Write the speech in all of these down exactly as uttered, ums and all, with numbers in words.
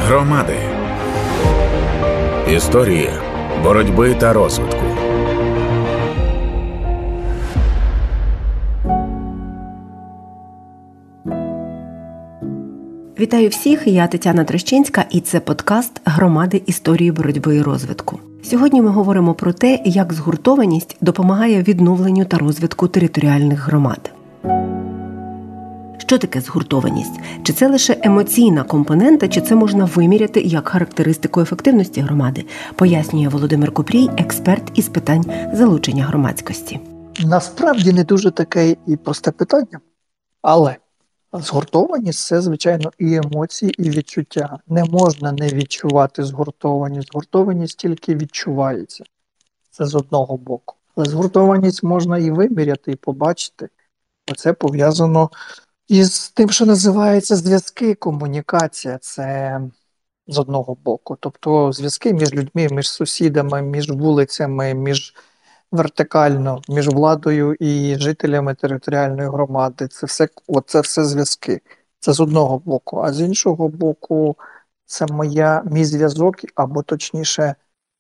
Громади. Історії боротьби та розвитку. Вітаю всіх, я Тетяна Трещинська, і це подкаст «Громади. Історії боротьби і розвитку». Сьогодні ми говоримо про те, як згуртованість допомагає відновленню та розвитку територіальних громад. Що таке згуртованість? Чи це лише емоційна компонента, чи це можна виміряти як характеристику ефективності громади? Пояснює Володимир Купрій, експерт із питань залучення громадськості. Насправді не дуже таке і просте питання, але згуртованість – це, звичайно, і емоції, і відчуття. Не можна не відчувати згуртованість. Згуртованість тільки відчувається. Це з одного боку. Але згуртованість можна і виміряти, і побачити. Оце пов'язано із тим, що називається зв'язки, комунікація. Це з одного боку. Тобто зв'язки між людьми, між сусідами, між вулицями, між вертикально, між владою і жителями територіальної громади. Це все, оце все зв'язки. Це з одного боку. А з іншого боку, це моя, мій зв'язок, або точніше,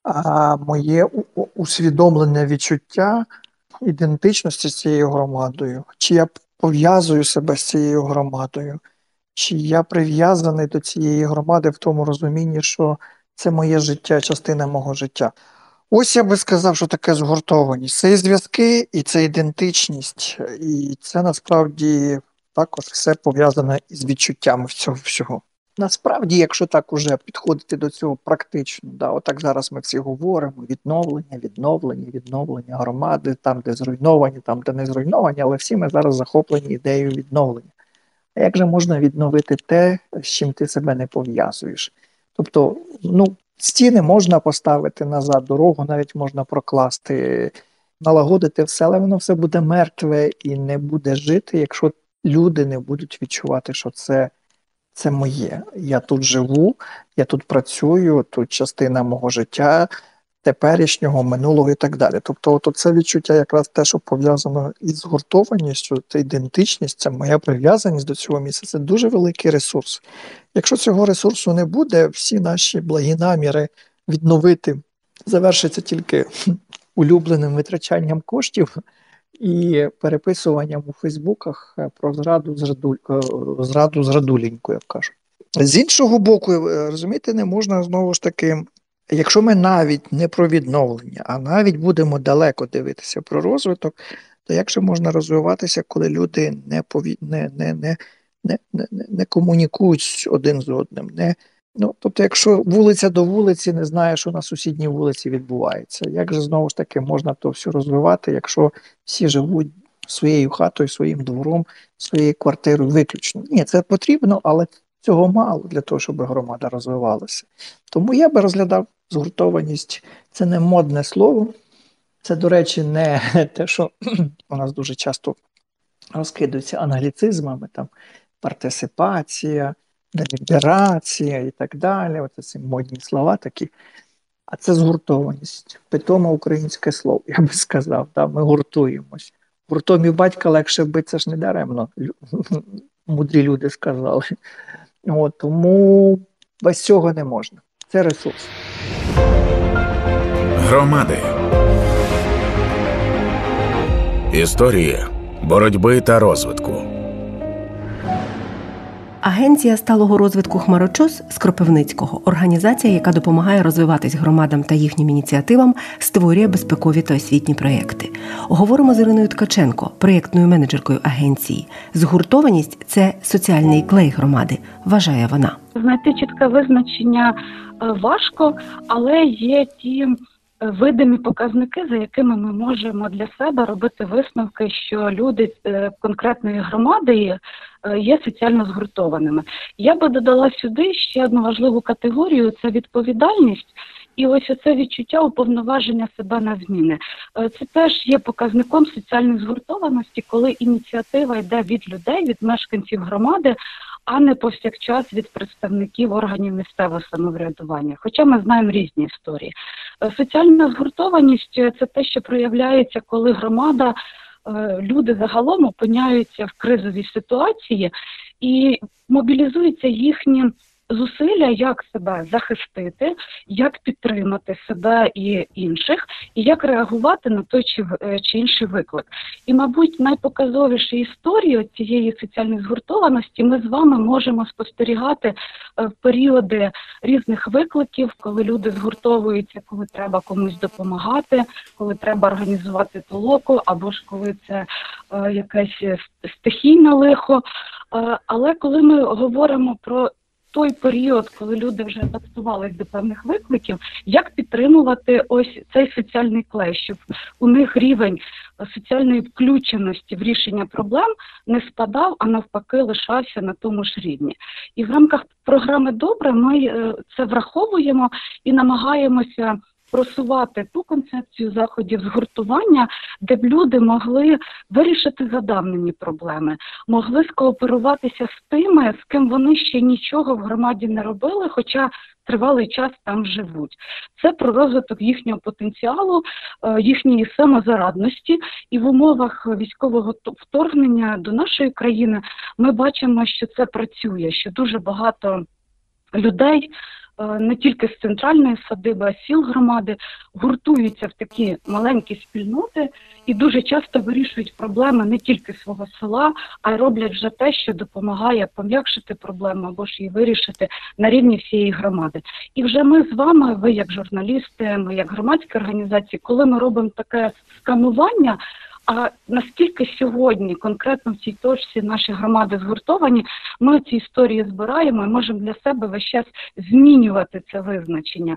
а, моє усвідомлене відчуття ідентичності з цією громадою. Чи я пов'язую себе з цією громадою, чи я прив'язаний до цієї громади в тому розумінні, що це моє життя, частина мого життя. Ось я би сказав, що таке згуртованість. Це і зв'язки, і це ідентичність, і це насправді також все пов'язане із відчуттями цього всього. Насправді, якщо так уже підходити до цього практично, да, отак зараз ми всі говоримо, відновлення, відновлення, відновлення громади, там, де зруйновані, там, де не зруйновані, але всі ми зараз захоплені ідеєю відновлення. А як же можна відновити те, з чим ти себе не пов'язуєш? Тобто, ну, стіни можна поставити назад, дорогу навіть можна прокласти, налагодити все, але воно все буде мертве і не буде жити, якщо люди не будуть відчувати, що це Це моє. Я тут живу, я тут працюю, тут частина мого життя, теперішнього, минулого і так далі. Тобто от це відчуття якраз те, що пов'язано із згуртованістю, це ідентичність, це моя прив'язаність до цього місця. Це дуже великий ресурс. Якщо цього ресурсу не буде, всі наші благі наміри відновити завершаться тільки улюбленим витрачанням коштів і переписуванням у Фейсбуках про зраду з Радуль... зраду з Радуленькою, як кажуть. З іншого боку, розумієте, не можна знову ж таки, якщо ми навіть не про відновлення, а навіть будемо далеко дивитися про розвиток, то як же можна розвиватися, коли люди не, пові... не, не, не, не, не, не комунікують один з одним, не Ну, тобто, якщо вулиця до вулиці не знає, що на сусідній вулиці відбувається, як же знову ж таки можна то все розвивати, якщо всі живуть своєю хатою, своїм двором, своєю квартирою виключно? Ні, це потрібно, але цього мало для того, щоб громада розвивалася. Тому я би розглядав згуртованість. Це не модне слово, це, до речі, не те, що у нас дуже часто розкидаються англіцизмами, там, партисипація, деліберація і так далі, оце ці модні слова такі. А це згуртованість. Питоме українське слово, я би сказав, да? Ми гуртуємось. Гуртом і батька легше бити, це ж не даремно, мудрі люди сказали. От, тому без цього не можна. Це ресурс. Громади. Історії боротьби та розвитку. Агенція сталого розвитку «Хмарочос» з Кропивницького – організація, яка допомагає розвиватись громадам та їхнім ініціативам, створює безпекові та освітні проєкти. Говоримо з Іриною Ткаченко, проєктною менеджеркою агенції. Згуртованість – це соціальний клей громади, вважає вона. Знайти чітке визначення важко, але є ті видимі показники, за якими ми можемо для себе робити висновки, що люди конкретної громади є соціально згуртованими. Я би додала сюди ще одну важливу категорію – це відповідальність. І ось оце відчуття уповноваження себе на зміни. Це теж є показником соціальної згуртованості, коли ініціатива йде від людей, від мешканців громади, а не повсякчас від представників органів місцевого самоврядування. Хоча ми знаємо різні історії. Соціальна згуртованість – це те, що проявляється, коли громада, люди загалом опиняються в кризовій ситуації і мобілізуються їхні зусилля, як себе захистити, як підтримати себе і інших, і як реагувати на той чи, чи інший виклик. І, мабуть, найпоказовіші історії цієї соціальної згуртованості ми з вами можемо спостерігати в періоди різних викликів, коли люди згуртовуються, коли треба комусь допомагати, коли треба організувати толоку, або ж коли це е, якесь стихійне лихо. Е, але коли ми говоримо про той період, коли люди вже адаптувалися до певних викликів, як підтримувати ось цей соціальний клей, щоб у них рівень соціальної включеності в рішення проблем не спадав, а навпаки лишався на тому ж рівні. І в рамках програми «Добре» ми це враховуємо і намагаємося просувати ту концепцію заходів згуртування, де б люди могли вирішити задавнені проблеми, могли скооперуватися з тими, з ким вони ще нічого в громаді не робили, хоча тривалий час там живуть. Це про розвиток їхнього потенціалу, їхньої самозарадності. І в умовах військового вторгнення до нашої країни ми бачимо, що це працює, що дуже багато людей не тільки з центральної садиби, а сіл громади гуртуються в такі маленькі спільноти і дуже часто вирішують проблеми не тільки свого села, а й роблять вже те, що допомагає пом'якшити проблему або ж її вирішити на рівні всієї громади. І вже ми з вами, ви як журналісти, ми як громадські організації, коли ми робимо таке сканування, а наскільки сьогодні, конкретно в цій точці наші громади згуртовані, ми ці історії збираємо і можемо для себе весь час змінювати це визначення.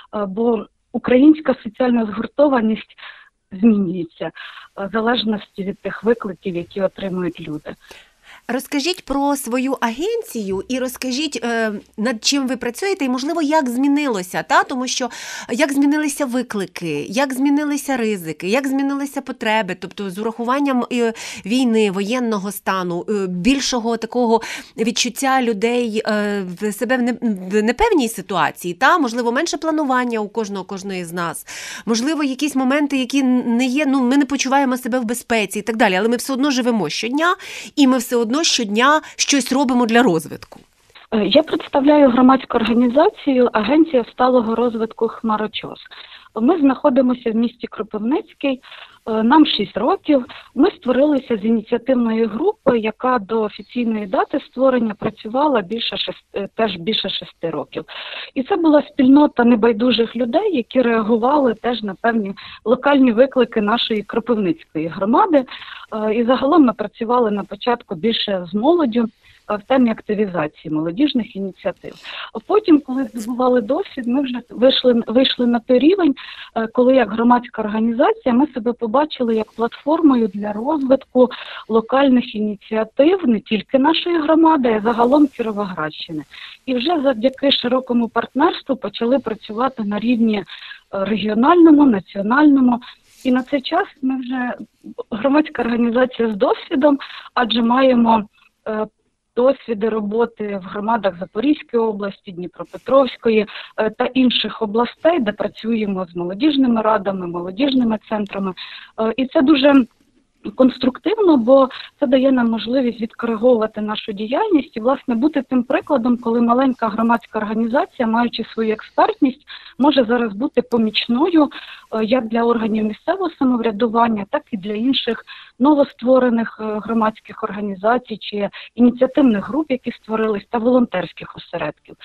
Бо українська соціальна згуртованість змінюється в залежності від тих викликів, які отримують люди. Розкажіть про свою агенцію і розкажіть, над чим ви працюєте і, можливо, як змінилося, та? Тому що як змінилися виклики, як змінилися ризики, як змінилися потреби, тобто з урахуванням війни, воєнного стану, більшого такого відчуття людей в себе в непевній ситуації, та? Можливо, менше планування у кожного, кожної з нас, можливо, якісь моменти, які не є, ну, ми не почуваємо себе в безпеці і так далі, але ми все одно живемо щодня, і ми все одно щодня щось робимо для розвитку. Я представляю громадську організацію «Агенція сталого розвитку Хмарочос». Ми знаходимося в місті Кропивницький, нам шість років. Ми створилися з ініціативної групи, яка до офіційної дати створення працювала більше шести, теж більше шести років. І це була спільнота небайдужих людей, які реагували теж на певні локальні виклики нашої Кропивницької громади. І загалом ми працювали на початку більше з молоддю в темі активізації молодіжних ініціатив. А потім, коли здобували досвід, ми вже вийшли, вийшли на той рівень, коли як громадська організація ми себе побачили як платформою для розвитку локальних ініціатив не тільки нашої громади, а й загалом Кіровоградщини. І вже завдяки широкому партнерству почали працювати на рівні регіональному, національному. І на цей час ми вже громадська організація з досвідом, адже маємо е, досвіди роботи в громадах Запорізької області, Дніпропетровської е, та інших областей, де працюємо з молодіжними радами, молодіжними центрами. Е, і це дуже конструктивно, бо це дає нам можливість відкориговувати нашу діяльність і, власне, бути тим прикладом, коли маленька громадська організація, маючи свою експертність, може зараз бути помічною як для органів місцевого самоврядування, так і для інших новостворених громадських організацій чи ініціативних груп, які створились, та волонтерських осередків.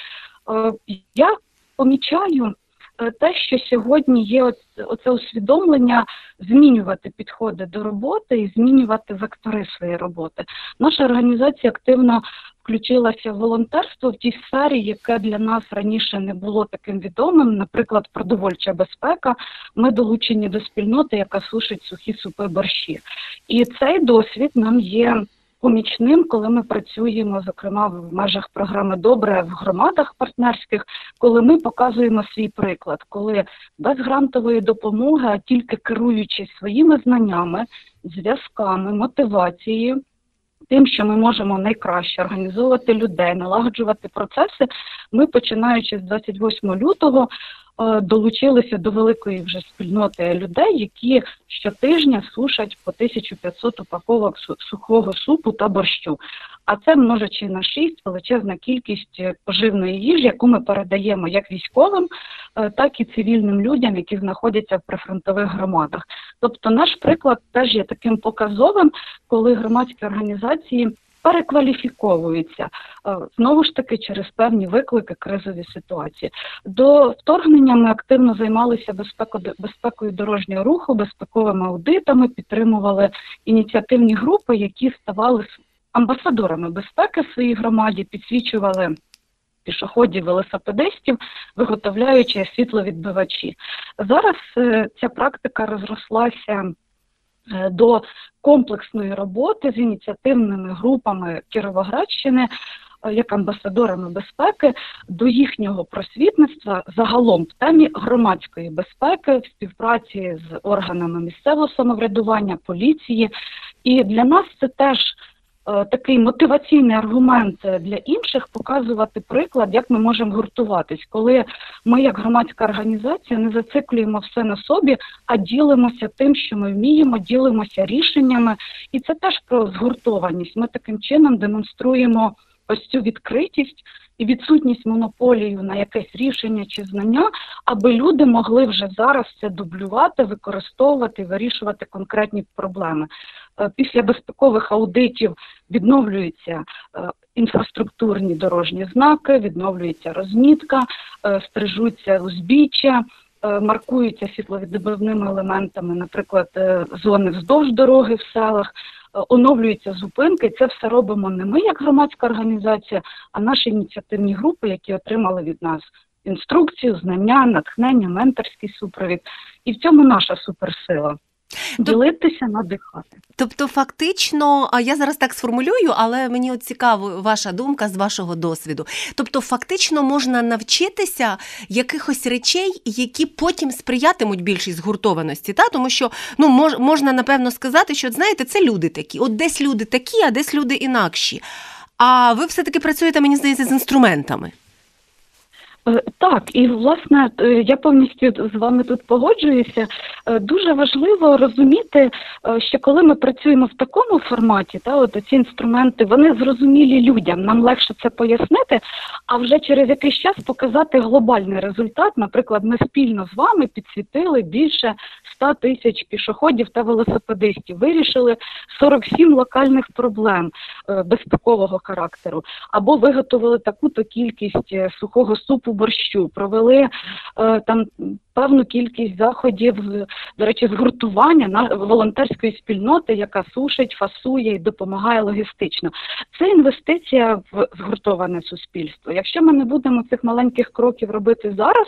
Я помічаю те, що сьогодні є оце усвідомлення змінювати підходи до роботи і змінювати вектори своєї роботи. Наша організація активно включилася в волонтерство в тій сфері, яке для нас раніше не було таким відомим, наприклад, продовольча безпека. Ми долучені до спільноти, яка сушить сухі супи, борщі. І цей досвід нам є помічним, коли ми працюємо, зокрема, в межах програми «Добре» в громадах партнерських, коли ми показуємо свій приклад, коли без грантової допомоги, а тільки керуючись своїми знаннями, зв'язками, мотивацією, тим, що ми можемо найкраще організовувати людей, налагоджувати процеси, ми, починаючи з двадцять восьмого лютого, долучилися до великої вже спільноти людей, які щотижня сушать по тисячу п'ятсот упаковок сухого супу та борщу. А це, множачи на шість, величезна кількість поживної їжі, яку ми передаємо як військовим, так і цивільним людям, які знаходяться в прифронтових громадах. Тобто наш приклад теж є таким показовим, коли громадські організації перекваліфіковуються, знову ж таки, через певні виклики, кризові ситуації. До вторгнення ми активно займалися безпекою, безпекою дорожнього руху, безпековими аудитами, підтримували ініціативні групи, які ставали амбасадорами безпеки в своїй громаді, підсвічували пішоходів, велосипедистів, виготовляючи світловідбивачі. Зараз ця практика розрослася до комплексної роботи з ініціативними групами Кіровоградщини, як амбасадорами безпеки, до їхнього просвітництва загалом в темі громадської безпеки, в співпраці з органами місцевого самоврядування, поліції. І для нас це теж такий мотиваційний аргумент для інших показувати приклад, як ми можемо гуртуватись, коли ми, як громадська організація, не зациклюємо все на собі, а ділимося тим, що ми вміємо, ділимося рішеннями. І це теж про згуртованість. Ми таким чином демонструємо ось цю відкритість і відсутність монополію на якесь рішення чи знання, аби люди могли вже зараз це дублювати, використовувати, вирішувати конкретні проблеми. Після безпекових аудитів відновлюються інфраструктурні дорожні знаки, відновлюється розмітка, стрижуться узбіччя, маркуються світловідбивними елементами, наприклад, зони вздовж дороги в селах, оновлюються зупинки. Це все робимо не ми, як громадська організація, а наші ініціативні групи, які отримали від нас інструкцію, знання, натхнення, менторський супровід. І в цьому наша суперсила. Ділитися, надихати. Тобто фактично, а я зараз так сформулюю, але мені от цікава ваша думка з вашого досвіду. Тобто фактично можна навчитися якихось речей, які потім сприятимуть більшій згуртованості, та? Тому що ну, мож, можна напевно сказати, що, знаєте, це люди такі. От десь люди такі, а десь люди інакші. А ви все-таки працюєте, мені здається, з інструментами. Так, і, власне, я повністю з вами тут погоджуюся. Дуже важливо розуміти, що коли ми працюємо в такому форматі, та, от ці інструменти, вони зрозумілі людям, нам легше це пояснити, а вже через якийсь час показати глобальний результат. Наприклад, ми спільно з вами підсвітили більше ста тисяч пішоходів та велосипедистів, вирішили сорок сім локальних проблем безпекового характеру, або виготовили таку-то кількість сухого супу борщу, провели е, там певну кількість заходів, до речі, згуртування на волонтерської спільноти, яка сушить, фасує і допомагає логістично. Це інвестиція в згуртоване суспільство. Якщо ми не будемо цих маленьких кроків робити зараз,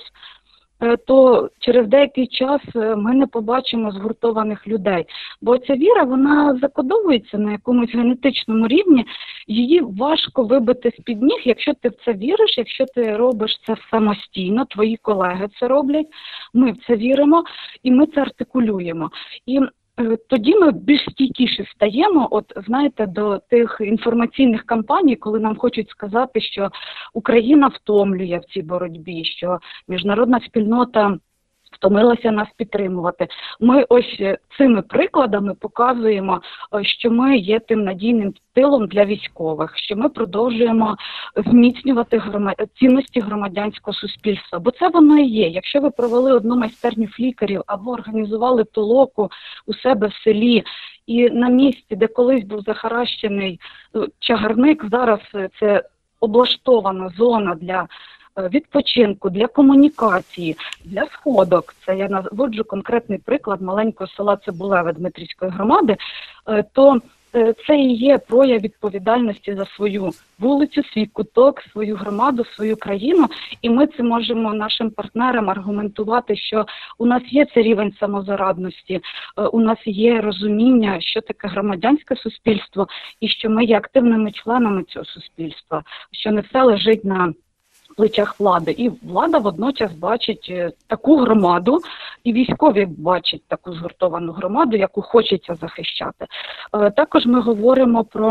то через деякий час ми не побачимо згуртованих людей. Бо ця віра, вона закодовується на якомусь генетичному рівні, її важко вибити з-під ніг, якщо ти в це віриш, якщо ти робиш це самостійно, твої колеги це роблять, ми в це віримо і ми це артикулюємо. І тоді ми більш стійкіше стаємо, от, знаєте, до тих інформаційних кампаній, коли нам хочуть сказати, що Україна втомлює в цій боротьбі, що міжнародна спільнота втомилася нас підтримувати. Ми ось цими прикладами показуємо, що ми є тим надійним тилом для військових, що ми продовжуємо зміцнювати громад... цінності громадянського суспільства. Бо це воно і є. Якщо ви провели одну майстерню флікерів або організували толоку у себе в селі, і на місці, де колись був захаращений чагарник, зараз це облаштована зона для відпочинку, для комунікації, для сходок. Це я наводжу конкретний приклад маленького села Цибулеве Дмитрівської громади, то це і є прояв відповідальності за свою вулицю, свій куток, свою громаду, свою країну. І ми це можемо нашим партнерам аргументувати, що у нас є цей рівень самозарадності, у нас є розуміння, що таке громадянське суспільство, і що ми є активними членами цього суспільства, що не все лежить на плечах влади. І влада водночас бачить таку громаду, і військові бачать таку згуртовану громаду, яку хочеться захищати. Також ми говоримо про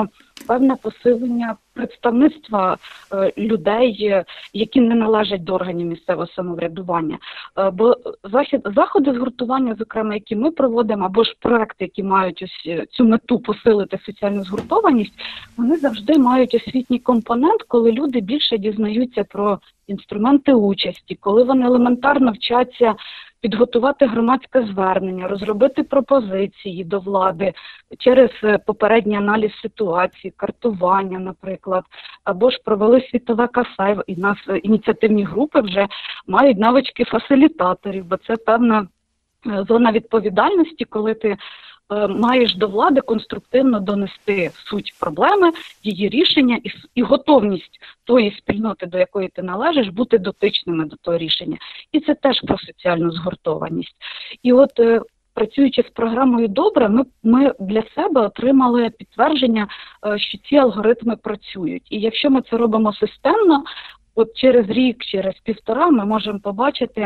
певне посилення представництва е, людей, е, які не належать до органів місцевого самоврядування. Е, бо захід, заходи згуртування, зокрема, які ми проводимо, або ж проекти, які мають ось цю мету посилити соціальну згуртованість, вони завжди мають освітній компонент, коли люди більше дізнаються про інструменти участі, коли вони елементарно вчаться підготувати громадське звернення, розробити пропозиції до влади через попередній аналіз ситуації, картування, наприклад, або ж провели світове кафе, і в нас ініціативні групи вже мають навички фасилітаторів, бо це певна зона відповідальності, коли ти маєш до влади конструктивно донести суть проблеми, її рішення і, і готовність тої спільноти, до якої ти належиш, бути дотичними до того рішення. І це теж про соціальну згуртованість. І от, працюючи з програмою «Добре», ми, ми для себе отримали підтвердження, що ці алгоритми працюють. І якщо ми це робимо системно, от через рік, через півтора ми можемо побачити,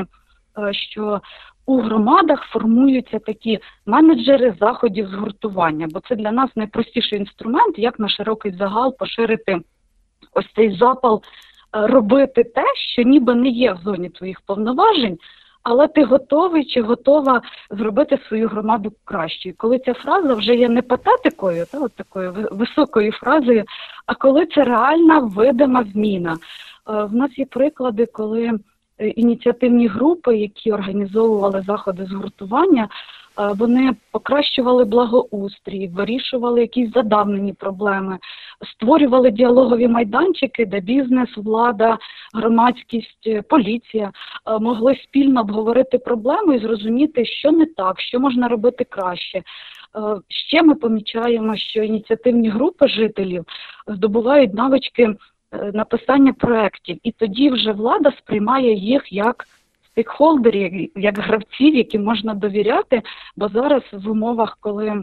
що у громадах формуються такі менеджери заходів згуртування, бо це для нас найпростіший інструмент, як на широкий загал поширити ось цей запал, робити те, що ніби не є в зоні твоїх повноважень, але ти готовий чи готова зробити свою громаду кращою. Коли ця фраза вже є не патетикою, та, от такою високою фразою, а коли це реальна видима зміна. В нас є приклади, коли ініціативні групи, які організовували заходи згуртування, вони покращували благоустрій, вирішували якісь задавнені проблеми, створювали діалогові майданчики, де бізнес, влада, громадськість, поліція могли спільно обговорити проблему і зрозуміти, що не так, що можна робити краще. Ще ми помічаємо, що ініціативні групи жителів здобувають навички написання проєктів, і тоді вже влада сприймає їх як стейкхолдерів, як гравців, яким можна довіряти, бо зараз в умовах, коли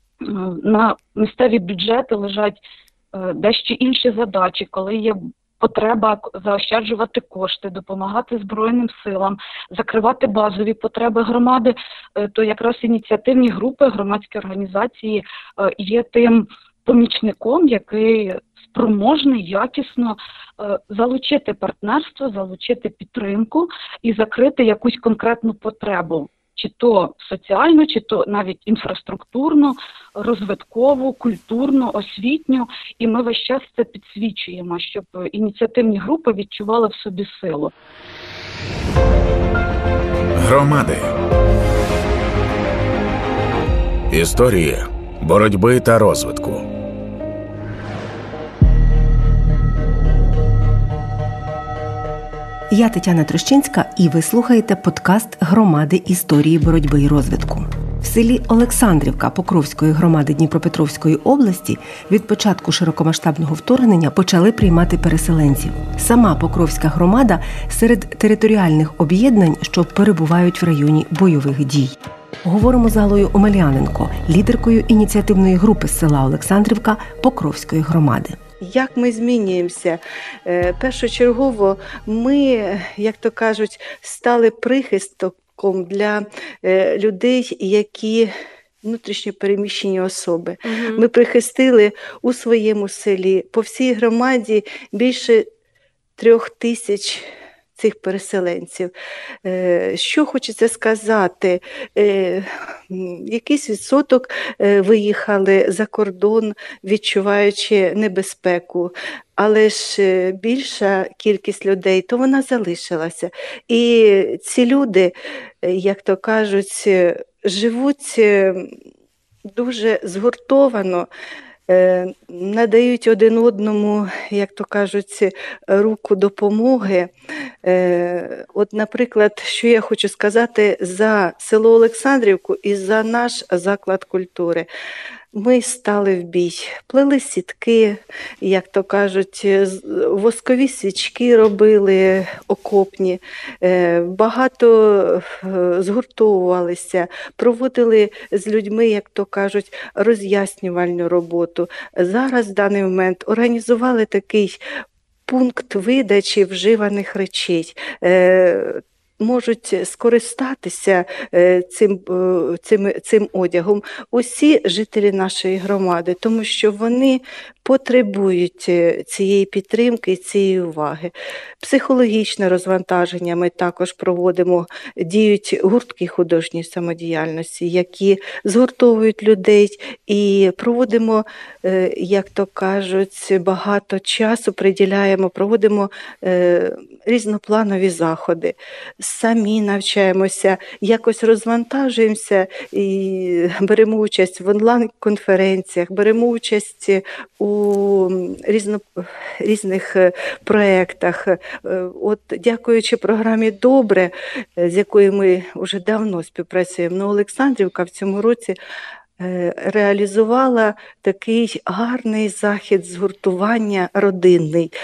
на місцеві бюджети лежать дещо інші задачі, коли є потреба заощаджувати кошти, допомагати Збройним силам, закривати базові потреби громади, то якраз ініціативні групи, громадські організації є тим помічником, який спроможний якісно е, залучити партнерство, залучити підтримку і закрити якусь конкретну потребу, чи то соціальну, чи то навіть інфраструктурну, розвиткову, культурну, освітню. І ми весь час це підсвічуємо, щоб ініціативні групи відчували в собі силу. Громади. Історії боротьби та розвитку. Я Тетяна Трощинська, і ви слухаєте подкаст «Громади. Історії боротьби і розвитку». В селі Олександрівка Покровської громади Дніпропетровської області від початку широкомасштабного вторгнення почали приймати переселенців. Сама Покровська громада серед територіальних об'єднань, що перебувають в районі бойових дій. Говоримо з Аллою Омеляненко, лідеркою ініціативної групи з села Олександрівка Покровської громади. Як ми змінюємося? Першочергово ми, як то кажуть, стали прихистком для людей, які внутрішньо переміщені особи. Угу. Ми прихистили у своєму селі, по всій громаді більше трьох тисяч цих переселенців. Що хочеться сказати, якийсь відсоток виїхали за кордон, відчуваючи небезпеку, але ж більша кількість людей, то вона залишилася. І ці люди, як то кажуть, живуть дуже згуртовано, надають один одному, як то кажуть, руку допомоги. От, наприклад, що я хочу сказати за село Олександрівку і за наш заклад культури. Ми стали в бій, плели сітки, як то кажуть, воскові свічки робили окопні, багато згуртовувалися, проводили з людьми, як то кажуть, роз'яснювальну роботу. Зараз в даний момент організували такий пункт видачі вживаних речей. можуть скористатися цим, цим, цим одягом усі жителі нашої громади, тому що вони потребують цієї підтримки, цієї уваги. Психологічне розвантаження ми також проводимо, діють гуртки художньої самодіяльності, які згуртовують людей, і проводимо, як то кажуть, багато часу приділяємо, проводимо різнопланові заходи. Самі навчаємося, якось розвантажуємося і беремо участь в онлайн-конференціях, беремо участь у різно, різних проєктах. От, дякуючи програмі «Добре», з якою ми вже давно співпрацюємо, но Олександрівка в цьому році реалізувала такий гарний захід згуртування родинний.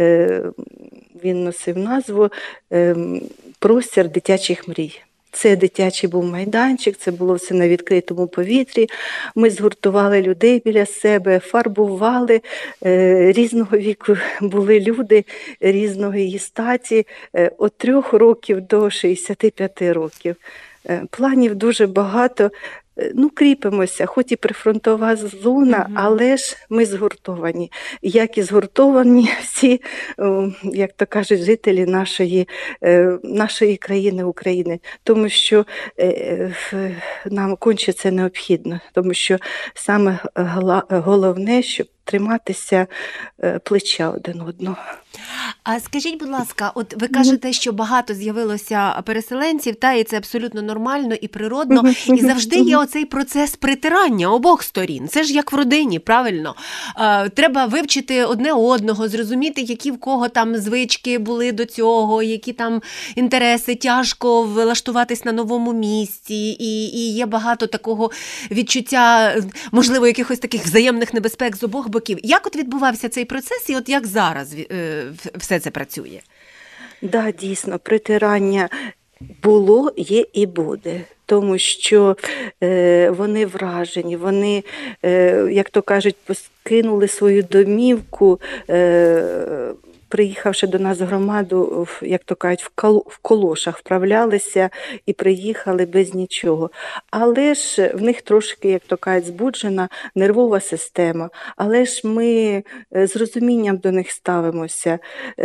Він носив назву «Простір дитячих мрій». Це дитячий був майданчик, це було все на відкритому повітрі. Ми згуртували людей біля себе, фарбували, різного віку були люди, різного її статі, від трьох років до шістдесяти п'яти років. Планів дуже багато. Ну, кріпимося, хоч і прифронтова зона, mm-hmm. але ж ми згуртовані. Як і згуртовані всі, як то кажуть, жителі нашої, нашої країни, України. Тому що нам конче це необхідно. Тому що саме головне, щоб триматися плеча один одного. А скажіть, будь ласка, от ви кажете, що багато з'явилося переселенців, та і це абсолютно нормально і природно, і завжди є оцей процес притирання обох сторін. Це ж як в родині, правильно? Треба вивчити одне одного, зрозуміти, які в кого там звички були до цього, які там інтереси, тяжко влаштуватись на новому місці, і, і є багато такого відчуття, можливо, якихось таких взаємних небезпек з обох боків. Як от відбувався цей процес і от як зараз все це працює? Да, дійсно, притирання було, є і буде. Тому що е, вони вражені, вони, е, як то кажуть, покинули свою домівку, е, приїхавши до нас в громаду, як то кажуть, в колошах вправлялися і приїхали без нічого. Але ж в них трошки, як то кажуть, збуджена нервова система. Але ж ми з розумінням до них ставимося.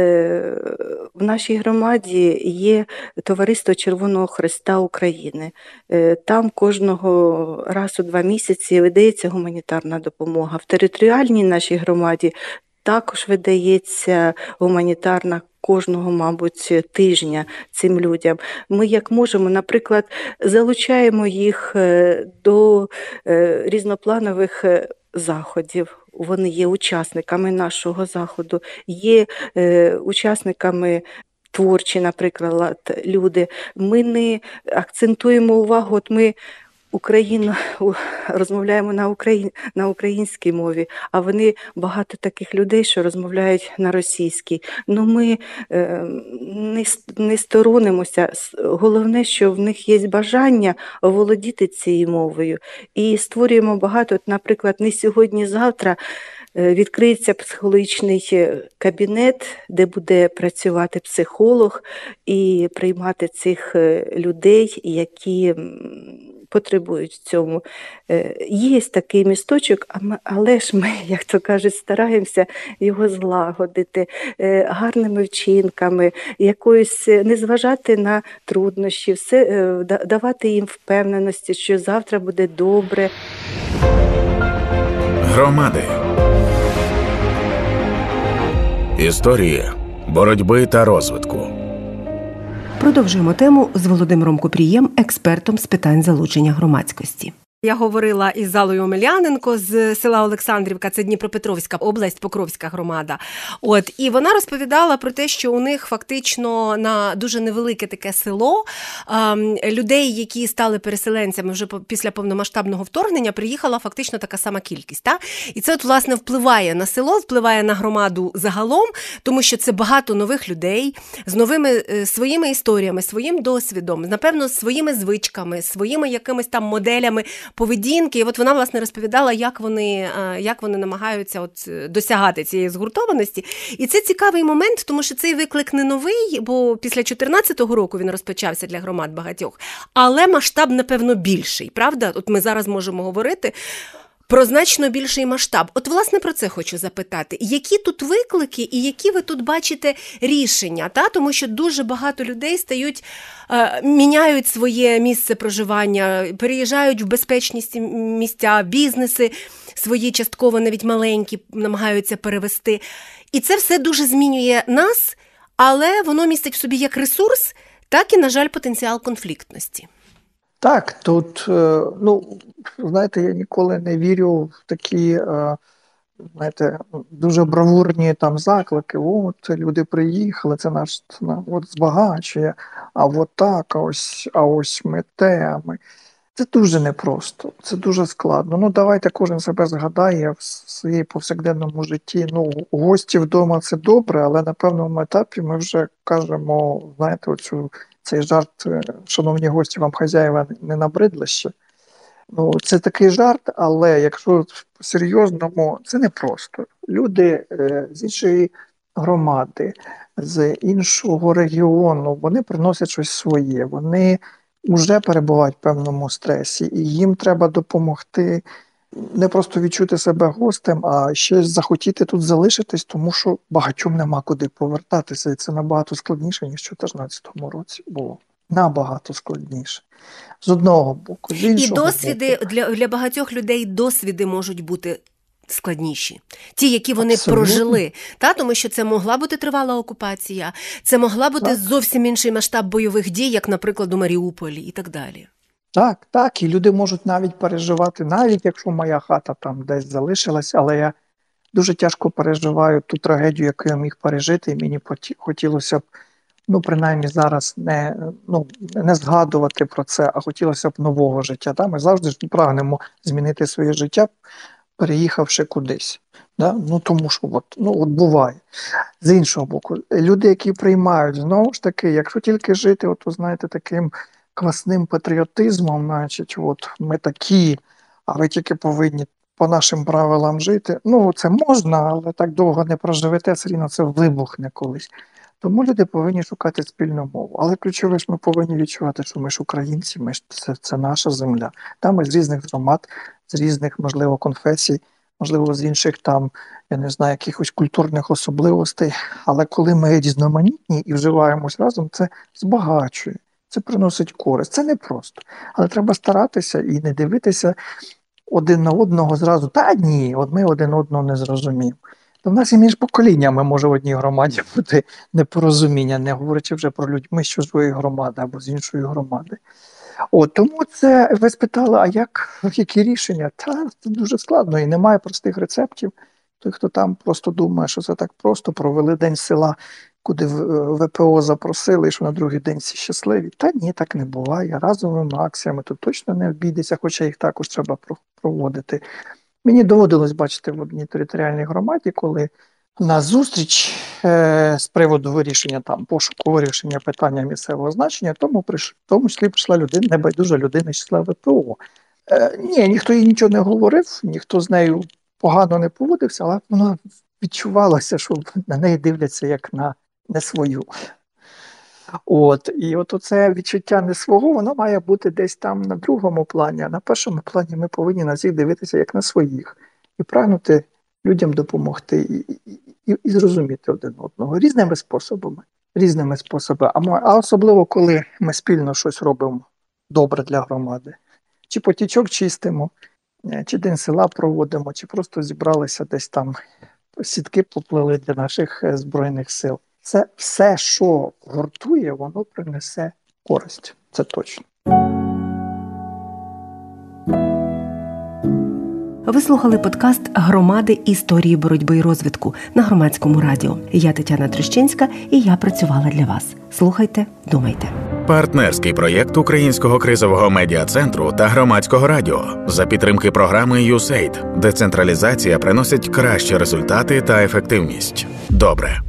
В нашій громаді є Товариство Червоного Хреста України. Там кожного разу два місяці видається гуманітарна допомога. В територіальній нашій громаді також видається гуманітарна кожного, мабуть, тижня цим людям. Ми, як можемо, наприклад, залучаємо їх до різнопланових заходів. Вони є учасниками нашого заходу, є учасниками творчі, наприклад, люди. Ми не акцентуємо увагу, от ми Україну розмовляємо на, Україн, на українській мові, а вони багато таких людей, що розмовляють на російській. Ну ми е, не, не сторонимося. Головне, що в них є бажання володіти цією мовою. І створюємо багато, от, наприклад, не сьогодні-завтра відкриється психологічний кабінет, де буде працювати психолог і приймати цих людей, які потребують цьому. Є такий місточок, але ж ми, як то кажуть, стараємося його злагодити гарними вчинками, якоюсь не зважати на труднощі, все, давати їм впевненості, що завтра буде добре. Громади. Історія боротьби та розвитку. Продовжуємо тему з Володимиром Купрієм, експертом з питань залучення громадськості. Я говорила із Аллою Омеляненко з села Олександрівка, це Дніпропетровська область, Покровська громада. От, і вона розповідала про те, що у них фактично на дуже невелике таке село ем, людей, які стали переселенцями вже після повномасштабного вторгнення, приїхала фактично така сама кількість. Та? І це, от, власне, впливає на село, впливає на громаду загалом, тому що це багато нових людей з новими е, своїми історіями, своїм досвідом, напевно, своїми звичками, своїми якимись там моделями поведінки. І от вона, власне, розповідала, як вони, як вони намагаються от досягати цієї згуртованості. І це цікавий момент, тому що цей виклик не новий, бо після чотирнадцятого року він розпочався для громад багатьох. Але масштаб, напевно, більший, правда? От ми зараз можемо говорити про значно більший масштаб. От, власне, про це хочу запитати. Які тут виклики і які ви тут бачите рішення? Та? Тому що дуже багато людей стають, е, міняють своє місце проживання, переїжджають в безпечні місця, бізнеси свої частково навіть маленькі намагаються перевести. І це все дуже змінює нас, але воно містить в собі як ресурс, так і, на жаль, потенціал конфліктності. Так, тут, ну, знаєте, я ніколи не вірю в такі, знаєте, дуже бравурні там заклики. От, люди приїхали, це наш, от збагачує, а от так, а ось, а ось ми те, а ми. Це дуже непросто, це дуже складно. Ну, давайте кожен себе згадає в своїй повсякденному житті. Ну, гості вдома – це добре, але на певному етапі ми вже кажемо, знаєте, оцю, цей жарт, шановні гості, вам хазяїва не набридли ще. Ну, це такий жарт, але якщо по-серйозному, це непросто. Люди е, з іншої громади, з іншого регіону, вони приносять щось своє, вони вже перебувають в певному стресі, і їм треба допомогти не просто відчути себе гостем, а ще захотіти тут залишитись, тому що багатьом нема куди повертатися. І це набагато складніше, ніж у чотирнадцятому році було. Набагато складніше. З одного боку, з іншого І досвіди, боку. для, для багатьох людей досвіди можуть бути складніші. Ті, які вони Абсолютно. прожили. Та? Тому що це могла бути тривала окупація, це могла бути Так. зовсім інший масштаб бойових дій, як, наприклад, у Маріуполі і так далі. Так, так, і люди можуть навіть переживати, навіть якщо моя хата там десь залишилась, але я дуже тяжко переживаю ту трагедію, яку я міг пережити, і мені хотілося б, ну, принаймні зараз не, ну, не згадувати про це, а хотілося б нового життя. Да? Ми завжди ж прагнемо змінити своє життя, переїхавши кудись. Да? Ну, тому що от, ну, от буває. З іншого боку, люди, які приймають, знову ж таки, якщо тільки жити, от, ви знаєте, таким квасним патріотизмом, значить, от ми такі, а ви тільки повинні по нашим правилам жити. Ну, це можна, але так довго не проживете, все рівно це вибухне колись. Тому люди повинні шукати спільну мову. Але ключове ж ми повинні відчувати, що ми ж українці, ми ж це, це наша земля. Там ми з різних громад, з різних, можливо, конфесій, можливо, з інших там, я не знаю, якихось культурних особливостей. Але коли ми різноманітні і вживаємось разом, це збагачує. Це приносить користь. Це непросто. Але треба старатися і не дивитися один на одного зразу. Та ні, от ми один одного не зрозуміємо. То в нас і між поколіннями може в одній громаді бути непорозуміння, не говорячи вже про людьми з чужої громади або з іншої громади. От, тому це ви спитали, а як, які рішення? Та це дуже складно і немає простих рецептів. Той, хто там просто думає, що це так просто, провели день села, куди ВПО запросили, що на другий день всі щасливі. Та ні, так не буває. Разовими акціями тут точно не обійдеться, хоча їх також треба проводити. Мені доводилось бачити в одній територіальній громаді, коли на зустріч е, з приводу вирішення там пошуку вирішення питання місцевого значення, тому приш, в тому числі прийшла людина, небайдужа людина з числа ВПО. Е, ні, ніхто їй нічого не говорив, ніхто з нею погано не поводився, але воно відчувалося, що на неї дивляться як на не свою. От, і от оце відчуття не свого, воно має бути десь там на другому плані, а на першому плані ми повинні на всіх дивитися як на своїх і прагнути людям допомогти і, і, і, і зрозуміти один одного різними способами, різними способами, а, а особливо, коли ми спільно щось робимо добре для громади. Чи потічок чистимо, чи день села проводимо, чи просто зібралися десь там, сітки поплили для наших Збройних сил. Це все, що гуртує, воно принесе користь. Це точно. Ви слухали подкаст «Громади. Історії боротьби і розвитку» на Громадському радіо. Я Тетяна Трещинська і я працювала для вас. Слухайте, думайте. Партнерський проєкт Українського кризового медіа-центру та Громадського радіо за підтримки програми ю ес ей ай ді. Децентралізація приносить кращі результати та ефективність. Добре.